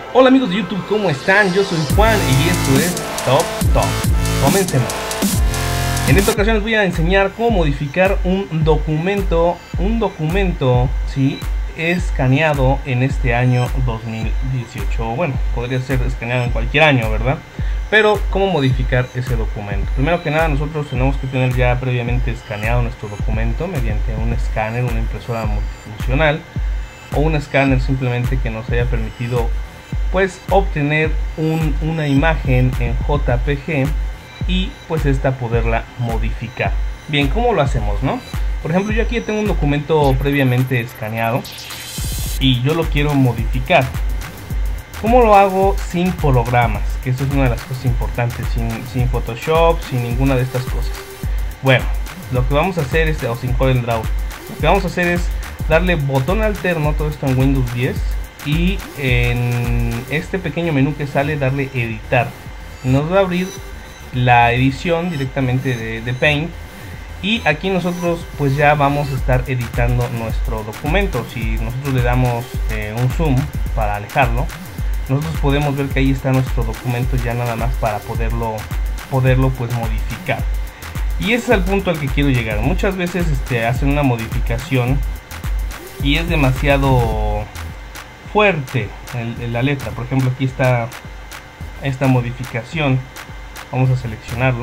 Hola amigos de YouTube, ¿cómo están? Yo soy Juan y esto es Top Top. Comencemos. En esta ocasión les voy a enseñar cómo modificar un documento, ¿sí? Escaneado en este año 2018. Bueno, podría ser escaneado en cualquier año, ¿verdad? Pero cómo modificar ese documento. Primero que nada, nosotros tenemos que tener ya previamente escaneado nuestro documento mediante un escáner, una impresora multifuncional o un escáner simplemente que nos haya permitido pues obtener una imagen en JPG y pues esta poderla modificar. Bien, ¿cómo lo hacemos, no? Por ejemplo, yo aquí tengo un documento previamente escaneado y yo lo quiero modificar. ¿Cómo lo hago sin hologramas? Que eso es una de las cosas importantes, sin Photoshop, sin ninguna de estas cosas. Bueno, lo que vamos a hacer es, o sin CorelDRAW, lo que vamos a hacer es darle botón alterno, todo esto en Windows 10, y en este pequeño menú que sale darle editar. Nos va a abrir la edición directamente de Paint, y aquí nosotros pues ya vamos a estar editando nuestro documento. Si nosotros le damos un zoom para alejarlo, nosotros podemos ver que ahí está nuestro documento ya nada más para poderlo pues modificar. Y ese es el punto al que quiero llegar. Muchas veces hacen una modificación y es demasiado fuerte la letra. Por ejemplo, aquí está esta modificación. Vamos a seleccionarlo.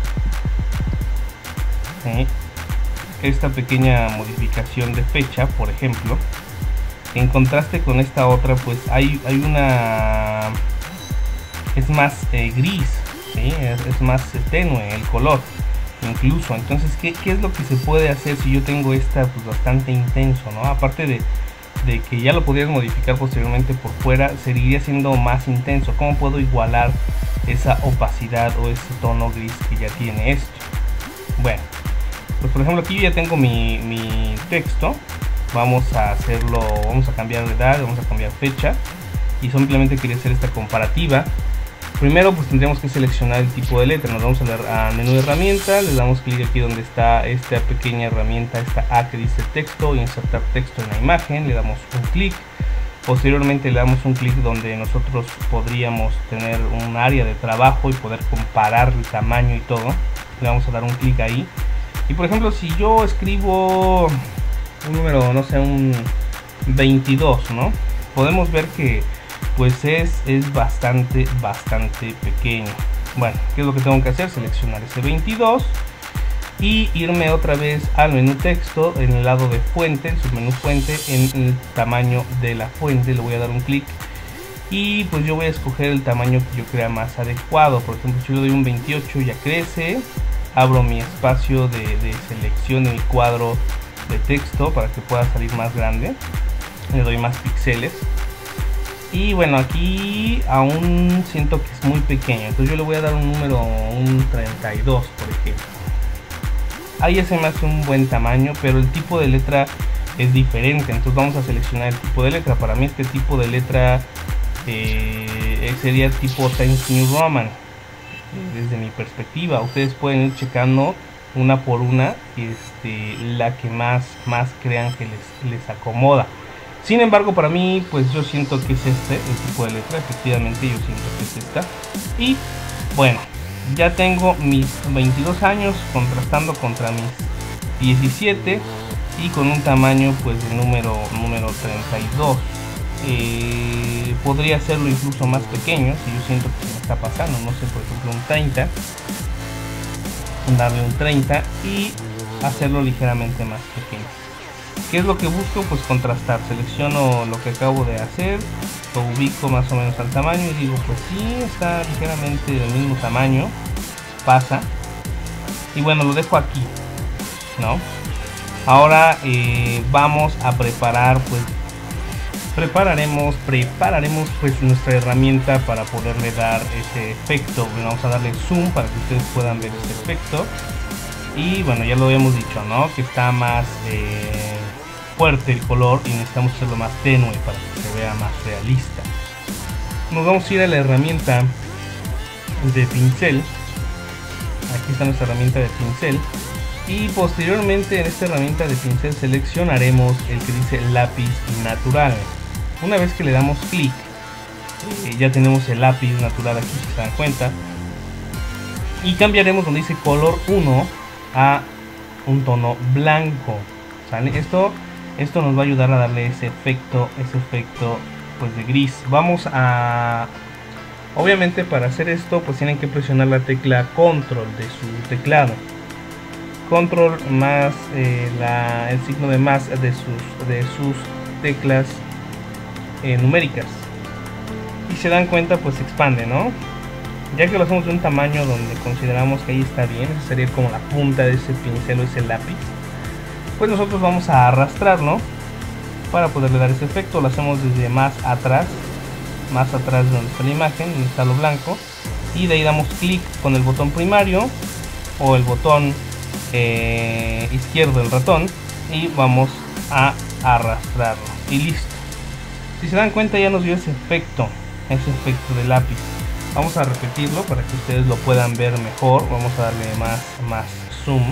Esta pequeña modificación de fecha, por ejemplo, en contraste con esta otra, pues hay una, es más gris, ¿sí? Es más tenue el color incluso. Entonces, ¿qué es lo que se puede hacer si yo tengo esta pues bastante intenso, ¿no? Aparte de que ya lo podrías modificar posteriormente por fuera, seguiría siendo más intenso. ¿Cómo puedo igualar esa opacidad o ese tono gris que ya tiene esto? Bueno, pues por ejemplo aquí yo ya tengo mi texto. Vamos a hacerlo, vamos a cambiar de edad, vamos a cambiar fecha, y simplemente quería hacer esta comparativa. Primero pues tendríamos que seleccionar el tipo de letra. Nos vamos al menú de herramientas, le damos clic aquí donde está esta pequeña herramienta, esta A que dice texto, insertar texto en la imagen, le damos un clic. Posteriormente le damos un clic donde nosotros podríamos tener un área de trabajo y poder comparar el tamaño y todo. Le vamos a dar un clic ahí, y por ejemplo si yo escribo un número, no sé, un 22, ¿no? Podemos ver que pues es bastante pequeño. Bueno, ¿qué es lo que tengo que hacer? Seleccionar ese 22 y irme otra vez al menú texto, en el lado de fuente, el submenú fuente, en el tamaño de la fuente le voy a dar un clic y pues yo voy a escoger el tamaño que yo crea más adecuado. Por ejemplo, si yo le doy un 28 ya crece. Abro mi espacio de selección de mi cuadro de texto para que pueda salir más grande, le doy más píxeles, y bueno, aquí aún siento que es muy pequeño, entonces yo le voy a dar un número, un 32 por ejemplo. Ahí ya se me hace un buen tamaño, pero el tipo de letra es diferente, entonces vamos a seleccionar el tipo de letra. Para mí este tipo de letra sería tipo Times New Roman. Desde mi perspectiva, ustedes pueden ir checando una por una la que más crean que les acomoda. Sin embargo, para mí pues yo siento que es el tipo de letra. Efectivamente yo siento que es esta. Y bueno, ya tengo mis 22 años contrastando contra mis 17 y con un tamaño pues de número 32. Podría hacerlo incluso más pequeño si yo siento que se me está pasando, no sé, por ejemplo un 30, darle un 30 y hacerlo ligeramente más pequeño. ¿Qué es lo que busco? Pues contrastar. Selecciono lo que acabo de hacer, lo ubico más o menos al tamaño y digo pues sí, está ligeramente del mismo tamaño, pasa, y bueno, lo dejo aquí, ¿no? Ahora vamos a preparar pues prepararemos pues nuestra herramienta para poderle dar ese efecto. Vamos a darle zoom para que ustedes puedan ver este efecto. Y bueno, ya lo habíamos dicho, ¿no? Que está más fuerte el color y necesitamos hacerlo más tenue para que se vea más realista. Nos vamos a ir a la herramienta de pincel. Aquí está nuestra herramienta de pincel. Y posteriormente en esta herramienta de pincel seleccionaremos el que dice lápiz natural. Una vez que le damos clic, ya tenemos el lápiz natural aquí, si se dan cuenta, y cambiaremos donde dice color 1 a un tono blanco, ¿sale? Esto nos va a ayudar a darle ese efecto pues de gris. Vamos a, obviamente para hacer esto pues tienen que presionar la tecla control de su teclado, control más el signo de más de sus teclas numéricas, y se dan cuenta pues se expande, ¿no? Ya que lo hacemos de un tamaño donde consideramos que ahí está bien, esa sería como la punta de ese pincel o ese lápiz, pues nosotros vamos a arrastrarlo para poderle dar ese efecto. Lo hacemos desde más atrás de donde está la imagen, donde está lo blanco, y de ahí damos clic con el botón primario o el botón izquierdo del ratón y vamos a arrastrarlo y listo. Si se dan cuenta ya nos dio ese efecto de lápiz. Vamos a repetirlo para que ustedes lo puedan ver mejor. Vamos a darle más zoom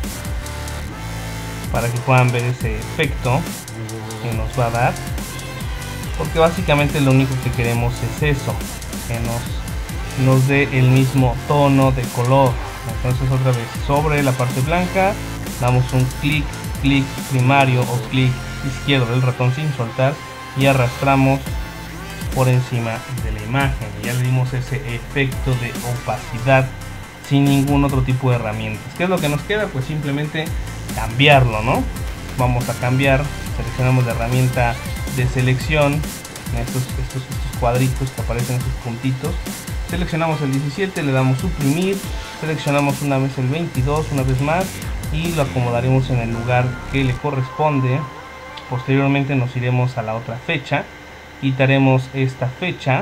para que puedan ver ese efecto que nos va a dar, porque básicamente lo único que queremos es eso, que nos dé el mismo tono de color. Entonces otra vez sobre la parte blanca damos un clic primario o clic izquierdo del ratón sin soltar y arrastramos por encima de la imagen, y ya le dimos ese efecto de opacidad sin ningún otro tipo de herramientas. ¿Qué es lo que nos queda? Pues simplemente cambiarlo, ¿no? Vamos a cambiar, seleccionamos la herramienta de selección, estos cuadritos que aparecen, esos puntitos, seleccionamos el 17, le damos suprimir, seleccionamos una vez el 22, una vez más, y lo acomodaremos en el lugar que le corresponde. Posteriormente nos iremos a la otra fecha, quitaremos esta fecha,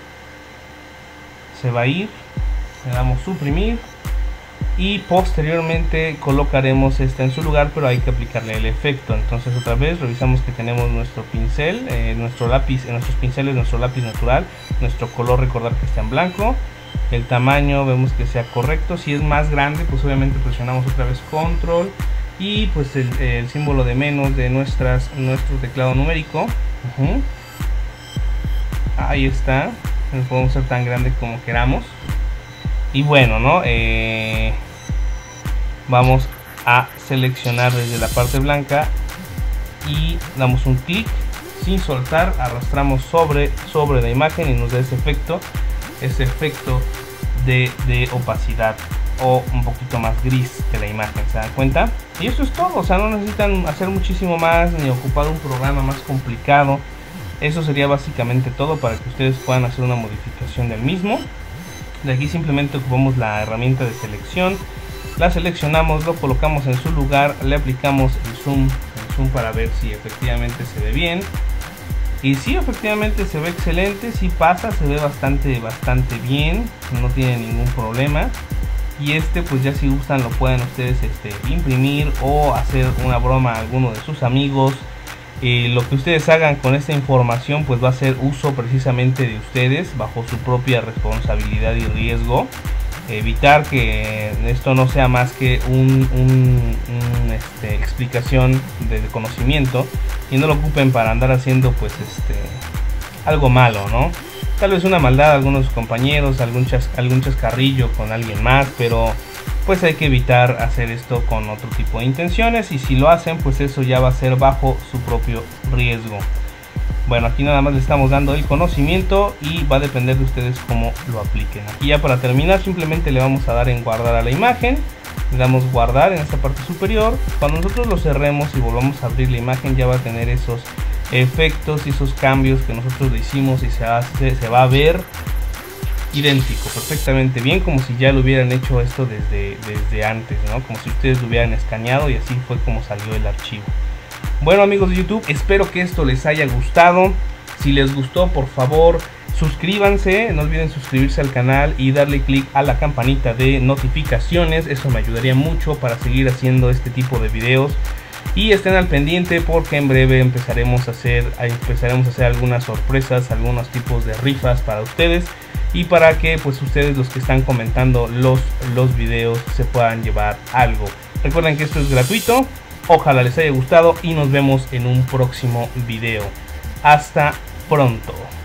se va a ir, le damos suprimir y posteriormente colocaremos esta en su lugar, pero hay que aplicarle el efecto. Entonces otra vez revisamos que tenemos nuestro pincel, nuestro lápiz, en nuestros pinceles nuestro lápiz natural, nuestro color, recordar que está en blanco, el tamaño vemos que sea correcto. Si es más grande pues obviamente presionamos otra vez control y pues el símbolo de menos de nuestro teclado numérico. Ahí está, lo podemos hacer tan grande como queramos. Y bueno, ¿no? Vamos a seleccionar desde la parte blanca y damos un clic sin soltar, arrastramos sobre la imagen y nos da ese efecto de opacidad o un poquito más gris que la imagen, ¿se dan cuenta? Y eso es todo, o sea, no necesitan hacer muchísimo más ni ocupar un programa más complicado. Eso sería básicamente todo para que ustedes puedan hacer una modificación del mismo. De aquí simplemente ocupamos la herramienta de selección, la seleccionamos, lo colocamos en su lugar, le aplicamos el zoom para ver si efectivamente se ve bien. Y si efectivamente se ve excelente, si pasa, se ve bastante bien, no tiene ningún problema. Y pues ya si gustan lo pueden ustedes imprimir o hacer una broma a alguno de sus amigos. Lo que ustedes hagan con esta información pues va a ser uso precisamente de ustedes bajo su propia responsabilidad y riesgo. Evitar que esto no sea más que una explicación de conocimiento y no lo ocupen para andar haciendo pues algo malo, ¿no? Tal vez una maldad a algunos compañeros, algún chascarrillo con alguien más, pero pues hay que evitar hacer esto con otro tipo de intenciones, y si lo hacen pues eso ya va a ser bajo su propio riesgo. Bueno, aquí nada más le estamos dando el conocimiento y va a depender de ustedes cómo lo apliquen. Aquí ya para terminar simplemente le vamos a dar en guardar a la imagen, le damos guardar en esta parte superior. Cuando nosotros lo cerremos y volvamos a abrir la imagen ya va a tener esos efectos y esos cambios que nosotros le hicimos, y se va a ver idéntico, perfectamente bien, como si ya lo hubieran hecho esto desde antes, ¿no? Como si ustedes lo hubieran escaneado y así fue como salió el archivo. Bueno, amigos de YouTube, espero que esto les haya gustado. Si les gustó, por favor suscríbanse, no olviden suscribirse al canal y darle clic a la campanita de notificaciones, eso me ayudaría mucho para seguir haciendo este tipo de videos. Y estén al pendiente porque en breve empezaremos a hacer algunas sorpresas, algunos tipos de rifas para ustedes, y para que pues ustedes, los que están comentando los videos, se puedan llevar algo. Recuerden que esto es gratuito, ojalá les haya gustado y nos vemos en un próximo video. Hasta pronto.